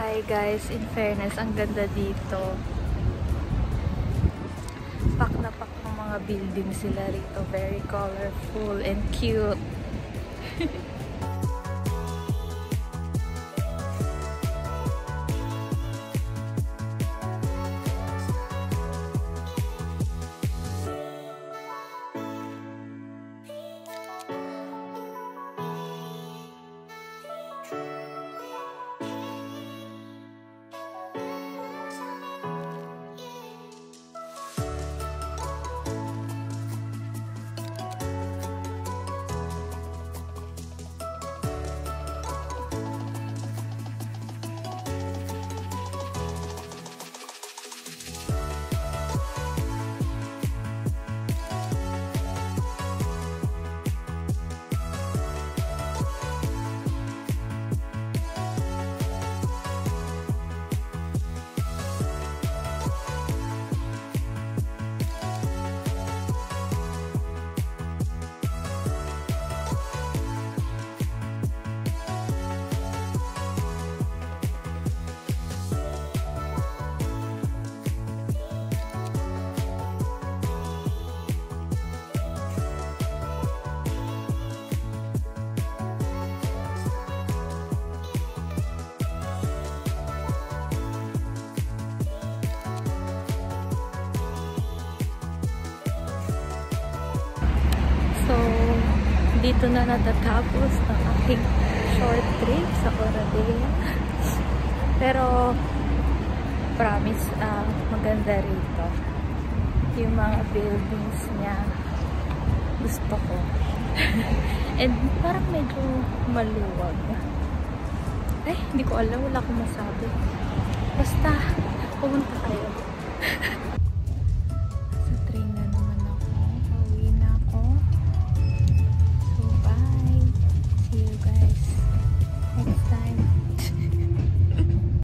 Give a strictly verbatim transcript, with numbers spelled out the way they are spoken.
Hi guys, in fairness, ang ganda dito. Pak na pak ng mga building sila rito. Very colorful and cute. So, dito na natatapos ang aking short trip sa Oradea. Pero, promise, uh, maganda rito. Yung mga buildings niya, gusto ko. And parang medyo maluwag. Eh, hindi ko alam. Wala akong masabi. Basta,